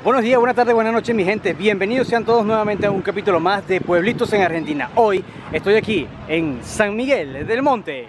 Buenos días, buenas tardes, buenas noches mi gente. Bienvenidos sean todos nuevamente a un capítulo más de Pueblitos en Argentina. Hoy estoy aquí en San Miguel del Monte.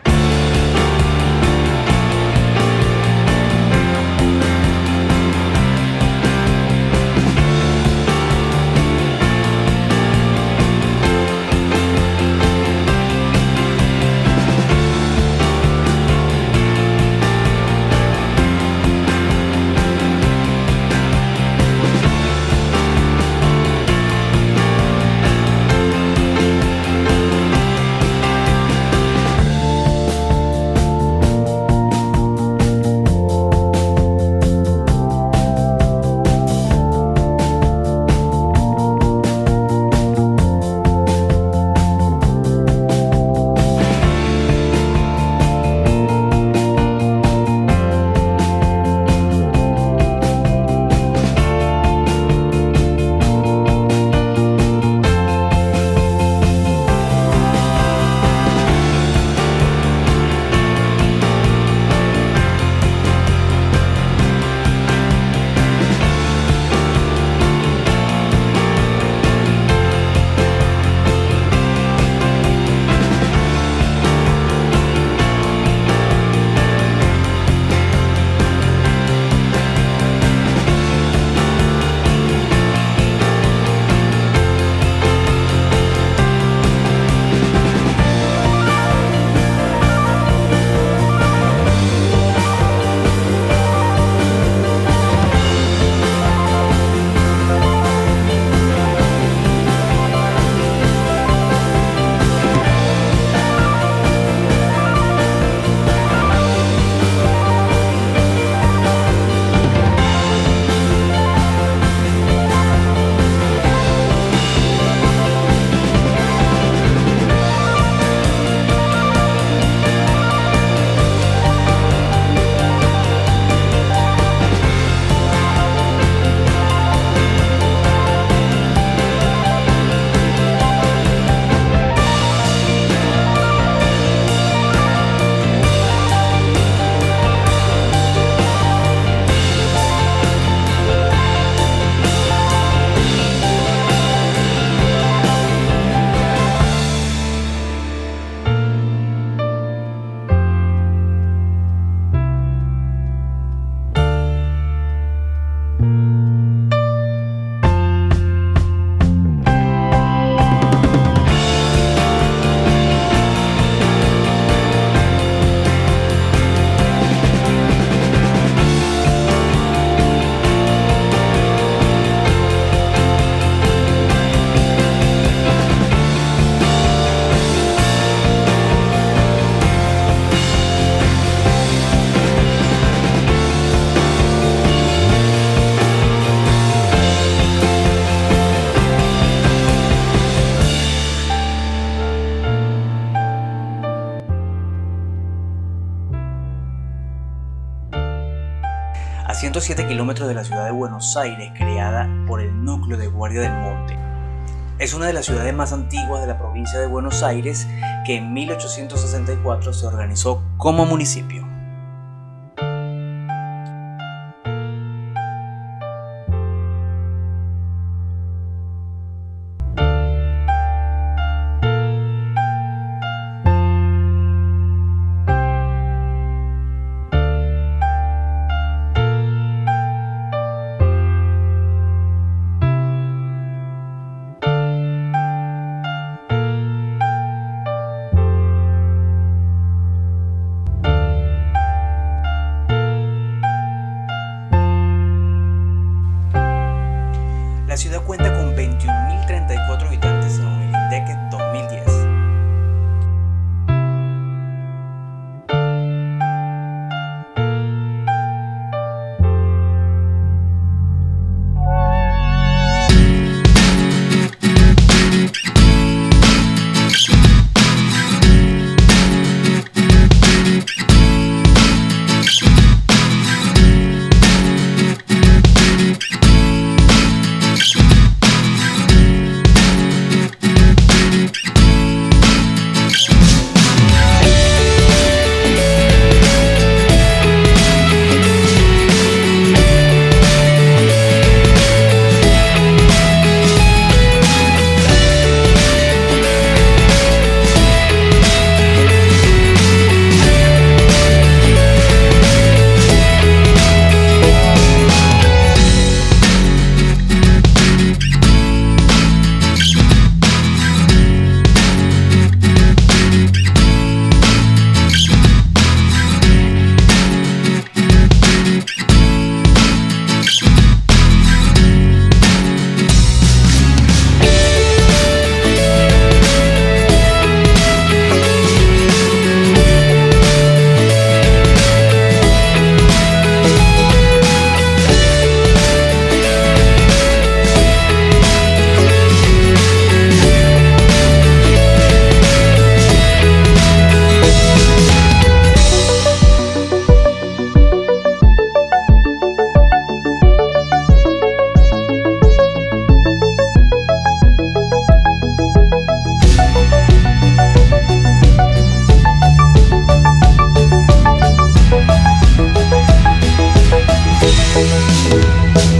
A 107 kilómetros de la ciudad de Buenos Aires, creada por el núcleo de Guardia del Monte. Es una de las ciudades más antiguas de la provincia de Buenos Aires, que en 1864 se organizó como municipio. La ciudad cuenta con 21.034 habitantes según el INDEC 2010.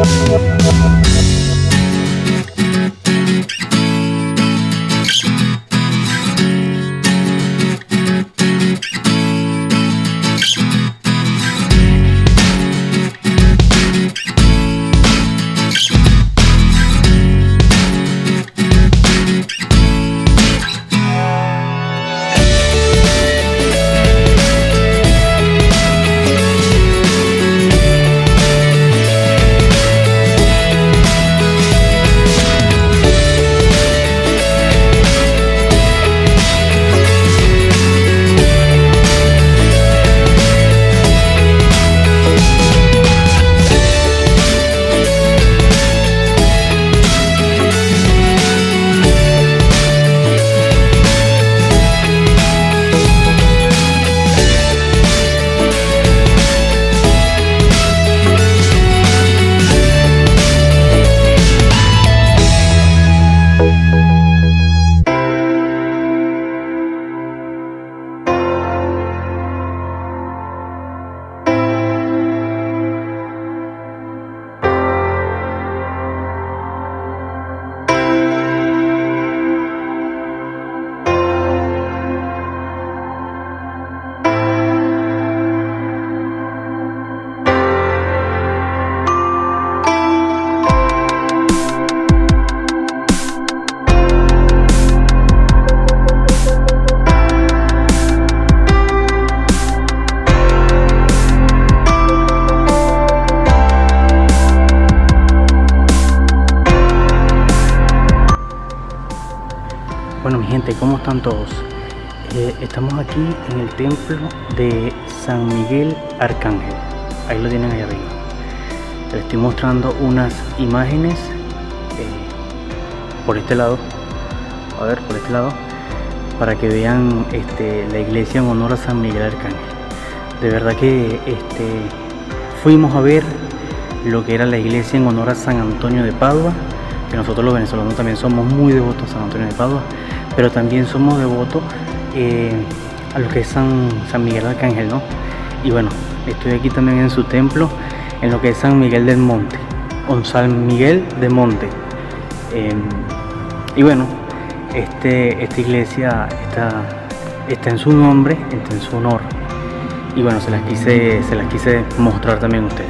Bueno, mi gente, ¿cómo están todos? Estamos aquí en el templo de San Miguel Arcángel. Ahí lo tienen ahí arriba. Les estoy mostrando unas imágenes por este lado. A ver, por este lado, para que vean la iglesia en honor a San Miguel Arcángel. De verdad que fuimos a ver lo que era la iglesia en honor a San Antonio de Padua, que nosotros los venezolanos también somos muy devotos a San Antonio de Padua, pero también somos devotos a lo que es San Miguel Arcángel, ¿no? Y bueno, estoy aquí también en su templo, en lo que es San Miguel del Monte, o San Miguel de Monte. Y bueno, esta iglesia está en su nombre, está en su honor. Y bueno, se las quise mostrar también a ustedes.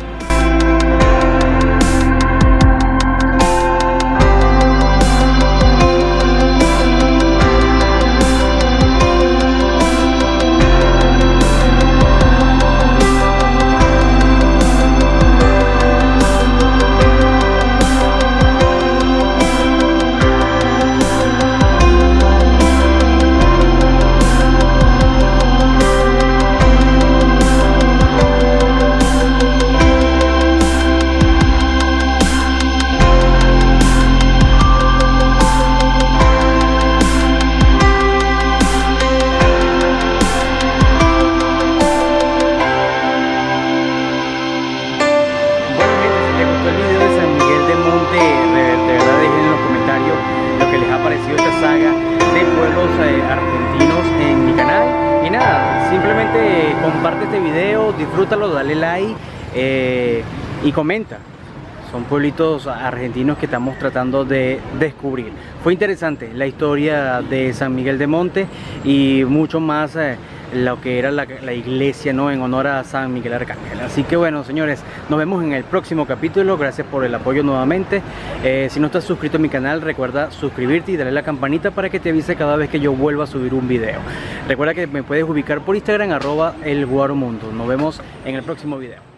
Argentinos en mi canal. Y nada, simplemente comparte este video, disfrútalo, dale like y comenta. Son pueblitos argentinos que estamos tratando de descubrir. Fue interesante la historia de San Miguel de Monte y mucho más lo que era la iglesia, ¿no?, en honor a San Miguel Arcángel. Así que bueno, señores, nos vemos en el próximo capítulo. Gracias por el apoyo nuevamente. Si no estás suscrito a mi canal, recuerda suscribirte y darle a la campanita para que te avise cada vez que yo vuelva a subir un video. Recuerda que me puedes ubicar por Instagram @elguaromundo. Nos vemos en el próximo video.